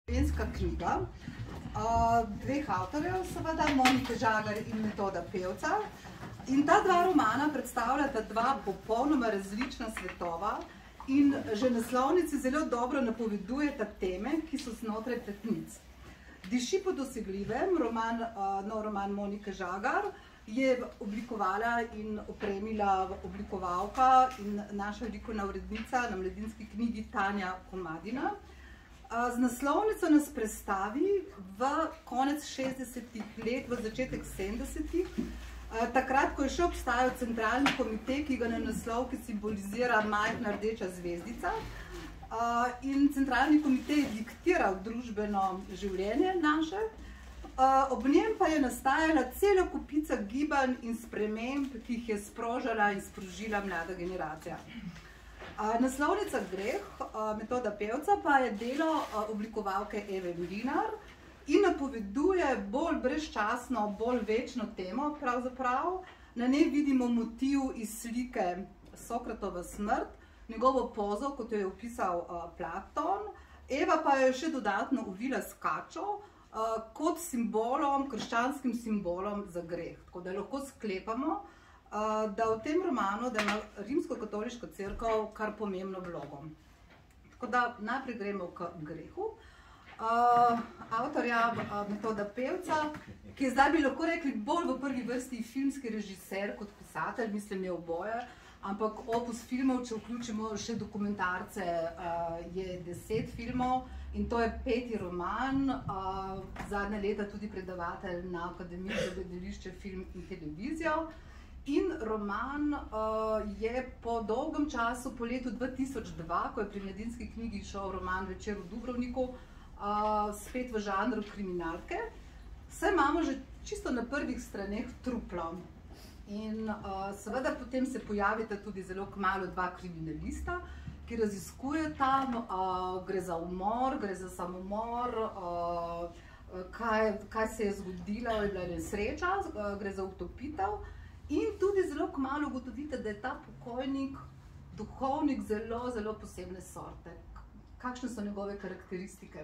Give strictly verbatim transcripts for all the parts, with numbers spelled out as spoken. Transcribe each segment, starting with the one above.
Slovenska knjiga, dveh avtorjev, seveda, Monike Žagar in Metoda Pevca. In ta dva romana predstavljata dva popolnoma različna svetova in že naslovnici zelo dobro napovedujeta teme, ki so znotraj platnic. Diši po dosegljivem, roman, nov roman Monike Žagar, je oblikovala in opremila oblikovalka in naša likovna urednica na Mladinski knjigi Tanja Komadina. Z naslovnico nas prestavi v konec šestdesetih let, v začetek sedemdesetih, takrat, ko je še obstajal centralni komitej, ki ga na naslovki simbolizira majhna rdeča zvezdica. In centralni komitej je diktiral družbeno življenje naše, ob njem pa je nastajala cela kupica gibanj in sprememb, ki jih je sprožala in sprožila mlada generacija. Naslovnica Greh, Metoda Pevca, pa je delo oblikovalke Eve Mlinar in napoveduje bolj brezčasno, bolj večno temo pravzaprav. Na njej vidimo motiv iz slike Sokratova smrt, njegovo pozo, kot jo je opisal Platon. Eva pa jo je še dodatno uvila s kačo kot simbolom, krščanskim simbolom za greh. Tako da lahko sklepamo, da v tem romanu, da ima Rimsko-katoliška cerkev kar pomembno vlogo. Tako da najprej gremo k grehu. Avtorja Metoda Pevca, ki je zdaj bi lahko rekli bolj v prvi vrsti filmski režiser kot pisatelj, mislim je oboje, ampak opus filmov, če vključimo še dokumentarce, je deset filmov in to je peti roman, zadnja leta tudi predavatelj na Akademiji za gledališče, film in televizijo. In roman je po dolgem času, po letu dva tisoč dva, ko je pri Mladinski knjigi šel roman Večer v Dubrovniku, spet v žanru kriminalke. Saj imamo že čisto na prvih straneh truplo. In seveda potem se pojavita tudi zelo kmalu dva kriminalista, ki raziskujeta, gre za umor, gre za samomor, kaj se je zgodilo, je bila nesreča, gre za utopitev. In tudi zelo kmalu ugotovite, da je ta pokojnik duhovnik zelo, zelo posebne sorte. Kakšne so njegove karakteristike?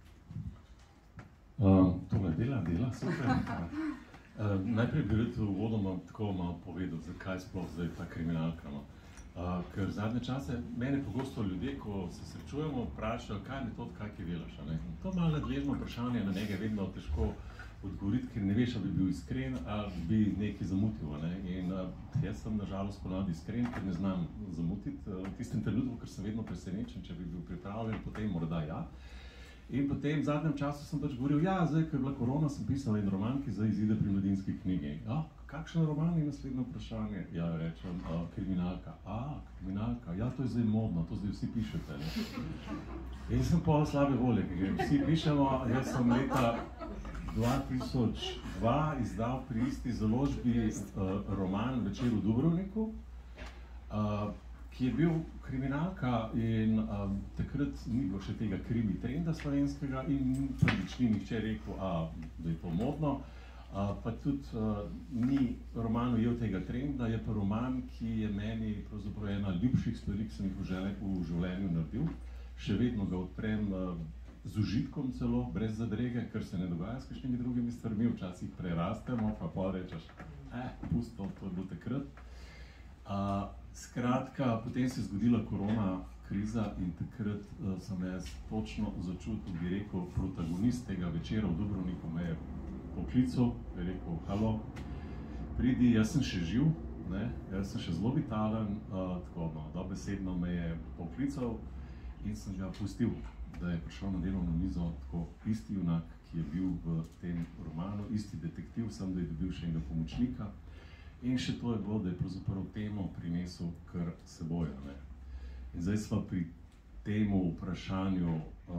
Tole dela, dela, super. Najprej bi rad uvodoma tako malo povedal, zakaj sploh zdaj ta kriminalka. Ker zadnje čase mene pogosto ljudje, ko se srečujemo, vprašajo, kaj je metod, kaj je velaš. To malo nadležno vprašanje, na njega je vedno težko odgovoriti, ker ne veš, ali bi bil iskren, ali bi nekaj zamutil. In jaz sem nažalost ponavadi iskren, ker ne znam zamutiti. V tistem trenutku, ker sem vedno presenečen, če bi bil pripravljen, potem morda ja. In potem v zadnjem času sem pač govoril, ja, zdaj, ker je bila korona, sem pisal en roman, ki zdaj izide pri Mladinski knjigi. Ja, kakšen roman je naslednje vprašanje? Ja, rečem, kriminalka. A, kriminalka, ja, to je zdaj modno, to zdaj vsi pišete. In sem pa slabe volje, ker vsi pišemo, jaz sem leta dva tisoč dva izdal pri isti založbi roman Večer v Dubrovniku, ki je bil kriminalka in takrat ni bilo še tega krimi trenda slovenskega in prvič ni nihče rekel, da je to modno, pa tudi ni roman ujel tega trenda, je pa roman, ki je meni pravzaprav ena ljubših stvari, ki sem jih v življenju naredil. Še vedno ga odprem z užitkom celo, brez zadrege, ker se ne dogaja s kakšnimi drugimi stvarmi, včasih prerastemo, pa pol rečeš, eh, pusto, to je bilo takrat. Skratka, potem se je zgodila korona kriza in takrat sem jaz točno začutil, bi rekel, protagonist tega Večera v Dubrovniku me je poklical, je rekel, halo, pridi, jaz sem še živ, jaz sem še zelo vitalen, tako dobesedno me je poklical in sem ga pustil, da je prišel na delovno mizo tako isti junak, ki je bil v tem romanu, isti detektiv, sem da je dobil še enega pomočnika. In še to je bilo, da je pravzaprav temo prinesel kar seboj. In zdaj smo pri temu vprašanju,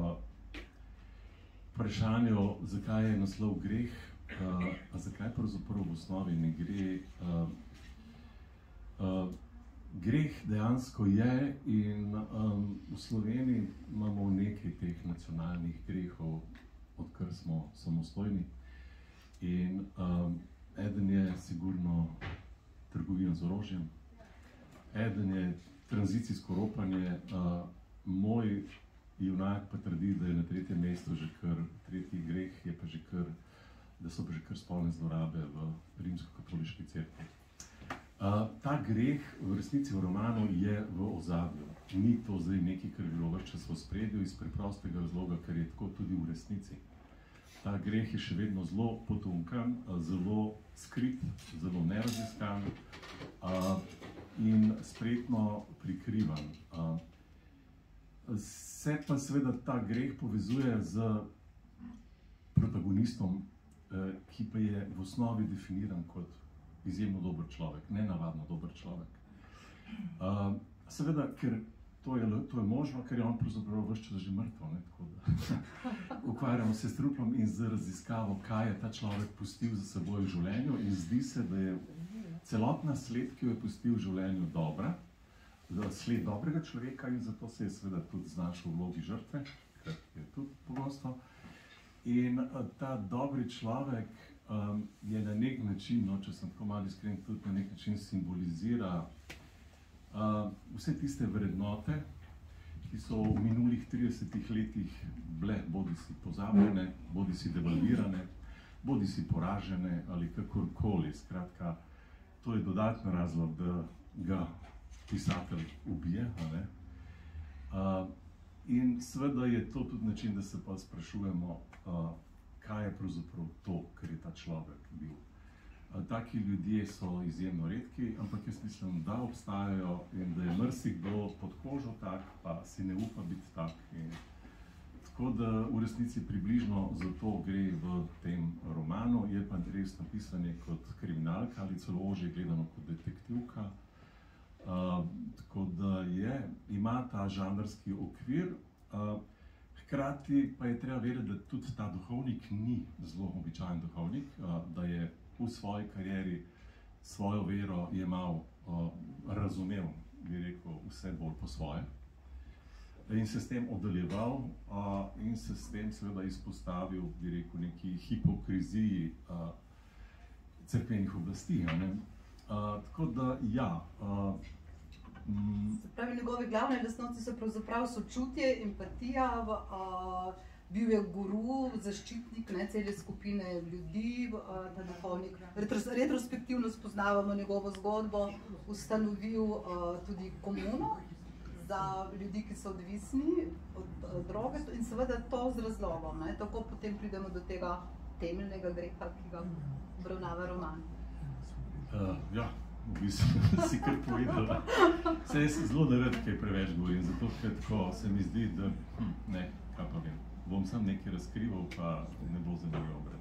vprašanju, zakaj je naslov greh, a zakaj pravzaprav v osnovi ne gre. Greh dejansko je in v Sloveniji imamo nekaj teh nacionalnih grehov, odkar smo samostojni. In eden je sigurno trgovina z orožjem, eden je tranzicijsko ropanje, moj junak pa trdi, da je na tretjem mestu že zoper spolne zlorabe v rimsko-katoliški cerkvi. Uh, ta greh v resnici v romanu je v ozadju. Ni to zdaj nekaj, kar je bilo ves čas v ospredju iz preprostega razloga, ker je tako tudi v resnici. Ta greh je še vedno zelo potunkan, zelo skrit, zelo neraziskan uh, in spretno prikrivan. Uh, se pa seveda ta greh povezuje z protagonistom, uh, ki pa je v osnovi definiran kot izjemno dober človek, nenavadno dober človek. Uh, seveda, ker to je, to je možno, ker je on pravzaprav ves čas že mrtev, ne, tako da ukvarjamo se s truplom in z raziskavo, kaj je ta človek pustil za seboj v življenju, in zdi se, da je celotna sled, ki jo je pustil v življenju, dobra, sled dobrega človeka, in zato se je seveda tudi znašel v vlogi žrtve, kar je tudi pogosto. In ta dobri človek Um, je na nek način, no, če sem tako malo iskren, tudi na nek način simbolizira uh, vse tiste vrednote, ki so v minulih tridesetih letih bile bodi si pozabljene, bodi si devalvirane, bodi si poražene ali kakorkoli. Skratka, to je dodatni razlog, da ga pisatelj ubije. Ne? Uh, in seveda je to tudi način, da se pa sprašujemo, uh, kaj je pravzaprav to, kar je ta človek bil. Taki ljudje so izjemno redki, ampak jaz mislim, da obstajajo in da je marsikdo pod kožo tak, pa si ne upa biti tak. In tako da v resnici približno zato gre v tem romanu, je pa res napisan kot kriminalka ali celo ožje gledano kot detektivka. Uh, tako da je, ima ta žanrski okvir. Uh, Hkrati pa je treba vedeti, da tudi ta duhovnik ni zelo običajen duhovnik, da je v svoji karieri svojo vero jemal, razumel, bi rekel, vse bolj po svoje. In se s tem oddaljeval in se s tem seveda izpostavil, bi rekel, neki hipokriziji cerkvenih oblasti. Tako da, ja. Se pravi, njegove glavne lastnosti so pravzaprav sočutje, empatija, uh, bil je guru, zaščitnik, ne, cele skupine ljudi, uh, ta duhovnik. Retros, retrospektivno spoznavamo njegovo zgodbo, ustanovil uh, tudi komuno za ljudi, ki so odvisni od uh, droge, in seveda to z razlogom. Ne. Tako potem pridemo do tega temeljnega greha, ki ga obravnava roman. Uh, ja. V bistvu si kar povedala. Se jaz zelo nerad kaj preveč govorim, zato ker tako se mi zdi, da hm, ne, kaj pa vem, bom sam nekaj razkrival, pa ne bo zanimivo.